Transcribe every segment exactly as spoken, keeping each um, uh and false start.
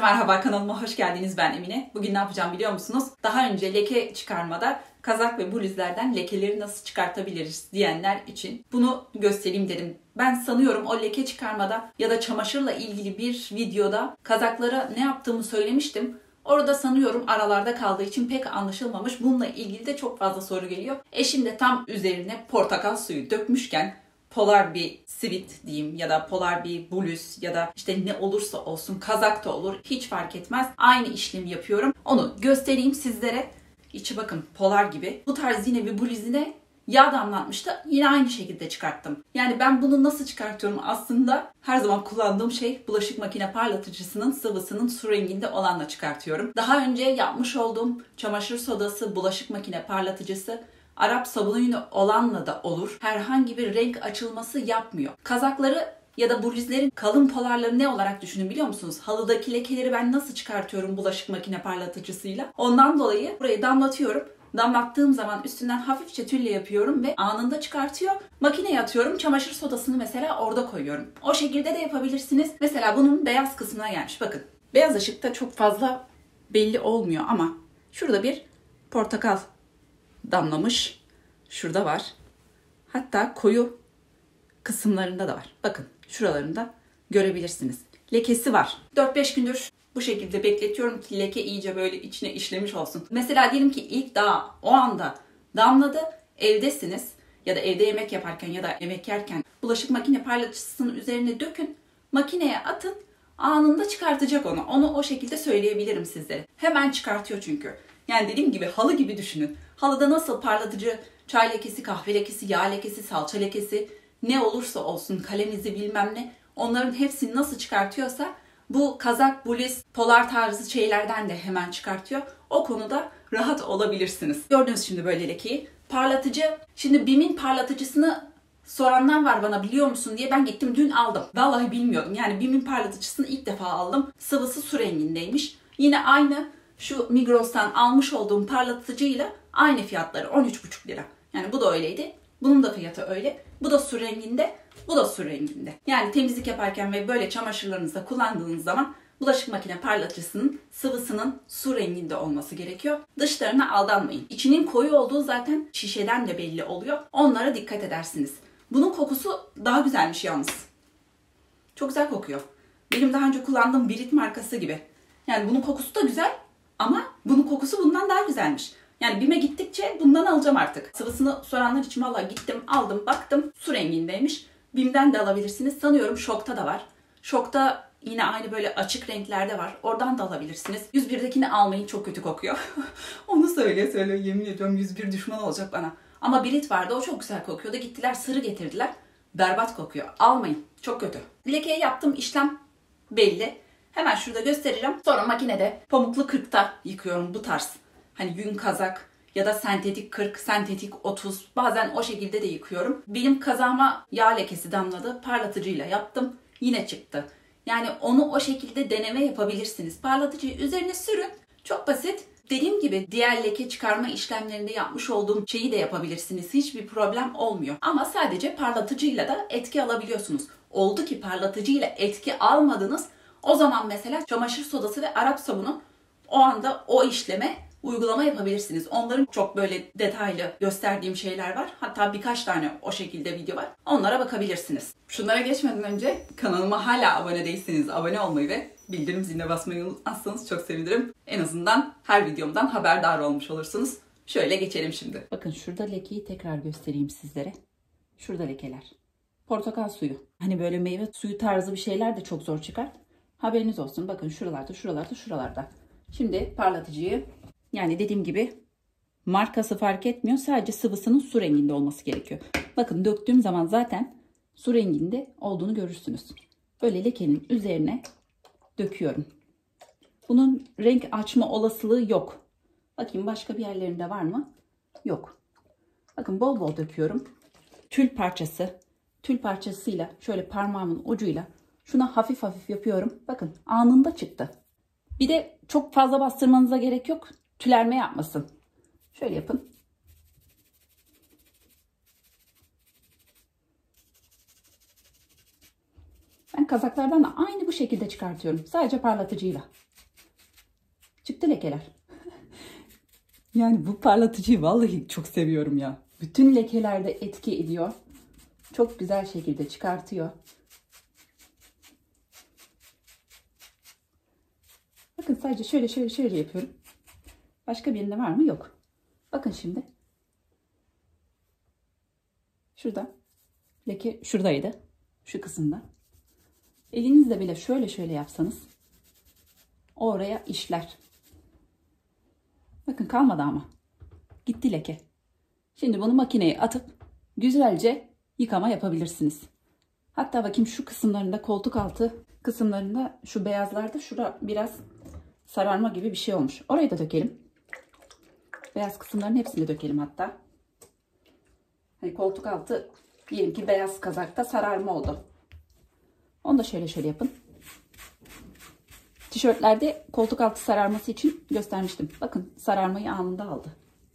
merhaba, kanalıma hoş geldiniz. Ben Emine. Bugün ne yapacağım biliyor musunuz? Daha önce leke çıkarmada kazak ve bluzlerden lekeleri nasıl çıkartabiliriz diyenler için bunu göstereyim dedim. Ben sanıyorum o leke çıkarmada ya da çamaşırla ilgili bir videoda kazaklara ne yaptığımı söylemiştim. Orada sanıyorum aralarda kaldığı için pek anlaşılmamış. Bununla ilgili de çok fazla soru geliyor. Eşim de tam üzerine portakal suyu dökmüşken polar bir sivit diyeyim ya da polar bir bluz ya da işte ne olursa olsun, kazak da olur, hiç fark etmez. Aynı işlemi yapıyorum. Onu göstereyim sizlere. İçi bakın polar gibi. Bu tarz yine bir bluzine yağ damlatmıştı. Yine aynı şekilde çıkarttım. Yani ben bunu nasıl çıkartıyorum? Aslında her zaman kullandığım şey bulaşık makine parlatıcısının sıvısının su renginde olanla çıkartıyorum. Daha önce yapmış olduğum çamaşır sodası, bulaşık makine parlatıcısı Arap sabunuyla olanla da olur. Herhangi bir renk açılması yapmıyor. Kazakları ya da bluzlerin kalın polarları ne olarak düşünün biliyor musunuz? Halıdaki lekeleri ben nasıl çıkartıyorum bulaşık makine parlatıcısıyla? Ondan dolayı burayı damlatıyorum. Damlattığım zaman üstünden hafifçe tülle yapıyorum ve anında çıkartıyor. Makineye atıyorum. Çamaşır sodasını mesela orada koyuyorum. O şekilde de yapabilirsiniz. Mesela bunun beyaz kısmına gelmiş. Bakın. Beyaz ışıkta çok fazla belli olmuyor ama şurada bir portakal damlamış. Şurada var. Hatta koyu kısımlarında da var. Bakın şuralarında görebilirsiniz. Lekesi var. dört beş gündür bu şekilde bekletiyorum ki leke iyice böyle içine işlemiş olsun. Mesela diyelim ki ilk daha o anda damladı. Evdesiniz ya da evde yemek yaparken ya da yemek yerken bulaşık makine parlatıcısının üzerine dökün. Makineye atın. Anında çıkartacak onu. Onu o şekilde söyleyebilirim sizlere. Hemen çıkartıyor çünkü. Yani dediğim gibi halı gibi düşünün. Halıda nasıl parlatıcı, çay lekesi, kahve lekesi, yağ lekesi, salça lekesi ne olursa olsun, kalem izi bilmem ne, onların hepsini nasıl çıkartıyorsa bu kazak, bluz, polar tarzı şeylerden de hemen çıkartıyor. O konuda rahat olabilirsiniz. Gördünüz şimdi böyle lekeyi. Parlatıcı, şimdi BİM'in parlatıcısını soranlar var bana biliyor musun diye, ben gittim dün aldım. Vallahi bilmiyordum. Yani BİM'in parlatıcısını ilk defa aldım. Sıvısı su rengindeymiş. Yine aynı şu Migros'tan almış olduğum parlatıcıyla aynı fiyatları, on üç buçuk lira. Yani bu da öyleydi. Bunun da fiyatı öyle. Bu da su renginde, bu da su renginde. Yani temizlik yaparken ve böyle çamaşırlarınızda kullandığınız zaman bulaşık makine parlatıcısının sıvısının su renginde olması gerekiyor. Dışlarına aldanmayın. İçinin koyu olduğu zaten şişeden de belli oluyor. Onlara dikkat edersiniz. Bunun kokusu daha güzelmiş yalnız. Çok güzel kokuyor. Benim daha önce kullandığım Birit markası gibi. Yani bunun kokusu da güzel ama bunun kokusu bundan daha güzelmiş. Yani BİM'e gittikçe bundan alacağım artık. Sıvısını soranlar için valla gittim, aldım, baktım su rengindeymiş. BİM'den de alabilirsiniz. Sanıyorum Şok'ta da var. Şok'ta yine aynı böyle açık renklerde var. Oradan da alabilirsiniz. yüz birdekini almayın, çok kötü kokuyor. Onu söyle söyle, yemin ediyorum yüz bir düşman olacak bana. Ama Birit vardı, o çok güzel kokuyordu. Gittiler sarı getirdiler. Berbat kokuyor. Almayın. Çok kötü. Lekeye yaptığım işlem belli. Hemen şurada göstereceğim. Sonra makinede pamuklu kırkta yıkıyorum bu tarz. Hani yün kazak ya da sentetik kırk, sentetik otuz, bazen o şekilde de yıkıyorum. Benim kazağıma yağ lekesi damladı. Parlatıcıyla yaptım. Yine çıktı. Yani onu o şekilde deneme yapabilirsiniz. Parlatıcıyı üzerine sürün. Çok basit. Dediğim gibi diğer leke çıkarma işlemlerinde yapmış olduğum şeyi de yapabilirsiniz. Hiçbir problem olmuyor. Ama sadece parlatıcıyla da etki alabiliyorsunuz. Oldu ki parlatıcıyla etki almadınız. O zaman mesela çamaşır sodası ve Arap sabunu o anda o işleme uygulama yapabilirsiniz. Onların çok böyle detaylı gösterdiğim şeyler var. Hatta birkaç tane o şekilde video var. Onlara bakabilirsiniz. Şunlara geçmeden önce kanalıma hala abone değilseniz abone olmayı ve bildirim ziline basmayı unutmazsanız çok sevinirim. En azından her videomdan haberdar olmuş olursunuz. Şöyle geçelim şimdi. Bakın şurada lekeyi tekrar göstereyim sizlere. Şurada lekeler. Portakal suyu. Hani böyle meyve suyu tarzı bir şeyler de çok zor çıkar. Haberiniz olsun. Bakın şuralarda, şuralarda, şuralarda. Şimdi parlatıcıyı, yani dediğim gibi markası fark etmiyor. Sadece sıvısının su renginde olması gerekiyor. Bakın döktüğüm zaman zaten su renginde olduğunu görürsünüz. Böyle lekenin üzerine döküyorum. Bunun renk açma olasılığı yok. Bakayım başka bir yerlerinde var mı? Yok. Bakın bol bol döküyorum. Tül parçası. Tül parçasıyla şöyle parmağımın ucuyla şuna hafif hafif yapıyorum. Bakın anında çıktı. Bir de çok fazla bastırmanıza gerek yok. Tülerme yapmasın. Şöyle yapın. Ben kazaklardan da aynı bu şekilde çıkartıyorum. Sadece parlatıcıyla. Gitti lekeler. Yani bu parlatıcıyı vallahi çok seviyorum ya. Bütün lekelerde etki ediyor. Çok güzel şekilde çıkartıyor. Bakın sadece şöyle şöyle şöyle yapıyorum. Başka birinde var mı? Yok. Bakın şimdi. Şurada. Leke şuradaydı. Şu kısımda. Elinizle bile şöyle şöyle yapsanız oraya işler. Bakın kalmadı ama. Gitti leke. Şimdi bunu makineye atıp güzelce yıkama yapabilirsiniz. Hatta bakayım şu kısımlarında, koltuk altı kısımlarında, şu beyazlarda şura biraz sararma gibi bir şey olmuş. Orayı da dökelim. Beyaz kısımların hepsini dökelim hatta. Hani koltuk altı diyelim ki beyaz kazakta sararma oldu. Onu da şöyle şöyle yapın. Tişörtlerde koltuk altı sararması için göstermiştim. Bakın sararmayı anında aldı.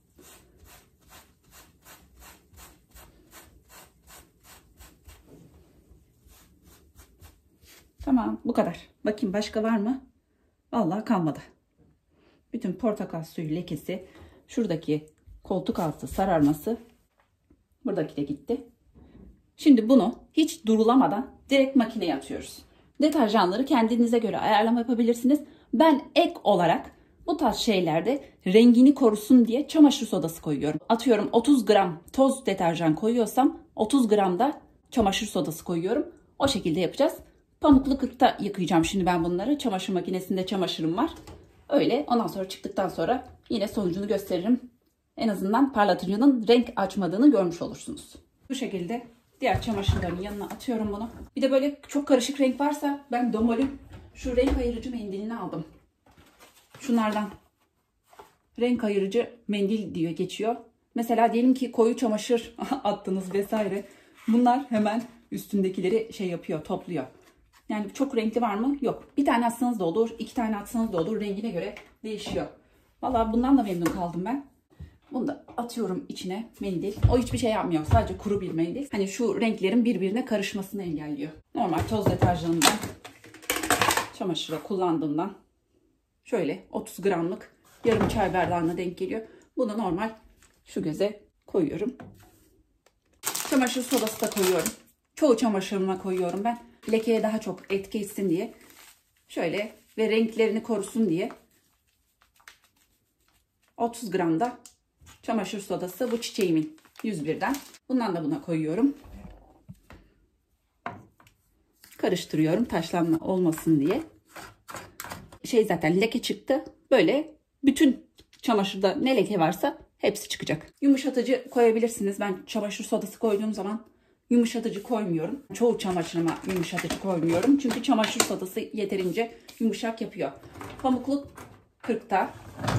Tamam, bu kadar. Bakayım başka var mı? Vallahi kalmadı. Bütün portakal suyu lekesi, şuradaki koltuk altı sararması, buradaki de gitti. Şimdi bunu hiç durulamadan direkt makineye atıyoruz. Deterjanları kendinize göre ayarlama yapabilirsiniz. Ben ek olarak bu tarz şeylerde rengini korusun diye çamaşır sodası koyuyorum. Atıyorum otuz gram toz deterjan koyuyorsam otuz gram da çamaşır sodası koyuyorum. O şekilde yapacağız. Pamuklu kırkta yıkayacağım şimdi ben bunları. Çamaşır makinesinde çamaşırım var. Öyle, ondan sonra çıktıktan sonra yine sonucunu gösteririm. En azından parlatıcının renk açmadığını görmüş olursunuz. Bu şekilde diğer çamaşırların yanına atıyorum bunu. Bir de böyle çok karışık renk varsa ben Domol'ün şu renk ayırıcı mendilini aldım. Şunlardan. Renk ayırıcı mendil diyor geçiyor. Mesela diyelim ki koyu çamaşır attınız vesaire. Bunlar hemen üstündekileri şey yapıyor, topluyor. Yani çok renkli var mı? Yok. Bir tane atsanız da olur, iki tane atsanız da olur. Rengine göre değişiyor. Vallahi bundan da memnun kaldım ben. Bunu da atıyorum içine mendil. O hiçbir şey yapmıyor. Sadece kuru bir mendil. Hani şu renklerin birbirine karışmasını engelliyor. Normal toz deterjanından, çamaşıra kullandığımdan şöyle otuz gramlık yarım çay bardağına denk geliyor. Bunu normal şu göze koyuyorum. Çamaşır sodası da koyuyorum. Çoğu çamaşırıma koyuyorum ben. Lekeye daha çok etki etsin diye. Şöyle ve renklerini korusun diye. otuz gram da çamaşır sodası, bu çiçeğimin yüz birden. Bundan da buna koyuyorum. Karıştırıyorum taşlanma olmasın diye. Şey zaten leke çıktı. Böyle bütün çamaşırda ne leke varsa hepsi çıkacak. Yumuşatıcı koyabilirsiniz. Ben çamaşır sodası koyduğum zaman yumuşatıcı koymuyorum. Çoğu çamaşırıma yumuşatıcı koymuyorum. Çünkü çamaşır sodası yeterince yumuşak yapıyor. Pamuklu kırkta.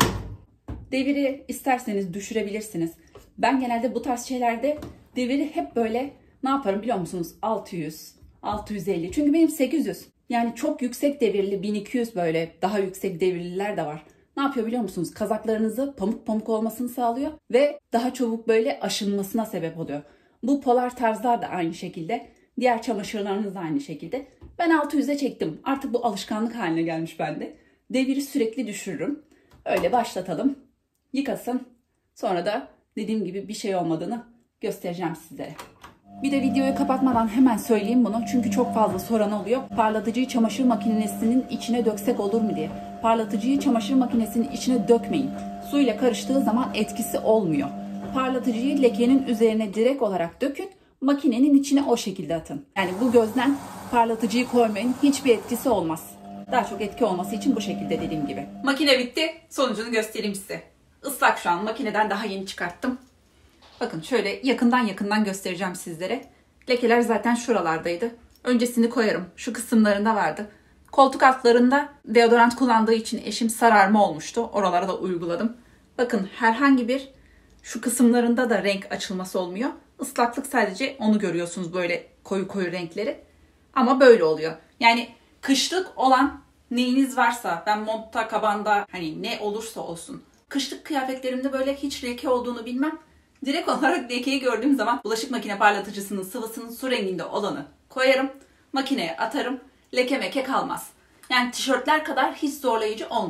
Deviri isterseniz düşürebilirsiniz. Ben genelde bu tarz şeylerde deviri hep böyle ne yaparım biliyor musunuz? altı yüz, altı yüz elli. Çünkü benim sekiz yüz. Yani çok yüksek devirli bin iki yüz, böyle daha yüksek devirliler de var. Ne yapıyor biliyor musunuz? Kazaklarınızı pamuk pamuk olmasını sağlıyor ve daha çabuk böyle aşınmasına sebep oluyor. Bu polar tarzlar da aynı şekilde. Diğer çamaşırlarınız da aynı şekilde. Ben altı yüze çektim. Artık bu alışkanlık haline gelmiş bende. Deviri sürekli düşürürüm. Öyle başlatalım. Yıkasın. Sonra da dediğim gibi bir şey olmadığını göstereceğim sizlere. Bir de videoyu kapatmadan hemen söyleyeyim bunu. Çünkü çok fazla soran oluyor. Parlatıcıyı çamaşır makinesinin içine döksek olur mu diye. Parlatıcıyı çamaşır makinesinin içine dökmeyin. Suyla karıştığı zaman etkisi olmuyor. Parlatıcıyı lekenin üzerine direkt olarak dökün. Makinenin içine o şekilde atın. Yani bu gözden parlatıcıyı koymayın. Hiçbir etkisi olmaz. Daha çok etki olması için bu şekilde dediğim gibi. Makine bitti. Sonucunu göstereyim size. Islak şu an. Makineden daha yeni çıkarttım. Bakın şöyle yakından yakından göstereceğim sizlere. Lekeler zaten şuralardaydı. Öncesini koyarım. Şu kısımlarında vardı. Koltuk altlarında deodorant kullandığı için eşim sararma olmuştu. Oralara da uyguladım. Bakın herhangi bir şu kısımlarında da renk açılması olmuyor. Islaklık sadece onu görüyorsunuz, böyle koyu koyu renkleri. Ama böyle oluyor. Yani kışlık olan neyiniz varsa, ben montta, kabanda, hani ne olursa olsun. Kışlık kıyafetlerimde böyle hiç leke olduğunu bilmem. Direkt olarak lekeyi gördüğüm zaman bulaşık makine parlatıcısının sıvısının su renginde olanı koyarım. Makineye atarım. Leke meke kalmaz. Yani tişörtler kadar hiç zorlayıcı olmuyor.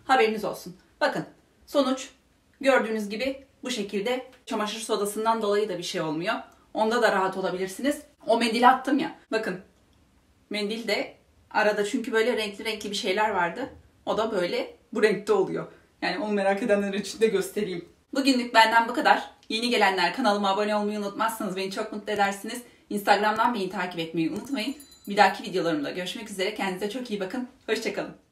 Haberiniz olsun. Bakın sonuç gördüğünüz gibi bu şekilde. Çamaşır sodasından dolayı da bir şey olmuyor. Onda da rahat olabilirsiniz. O mendili attım ya. Bakın mendil de arada çünkü böyle renkli renkli bir şeyler vardı. O da böyle bu renkte oluyor. Yani onu merak edenler için de göstereyim. Bugünlük benden bu kadar. Yeni gelenler kanalıma abone olmayı unutmazsanız beni çok mutlu edersiniz. Instagram'dan beni takip etmeyi unutmayın. Bir dahaki videolarımda görüşmek üzere. Kendinize çok iyi bakın. Hoşçakalın.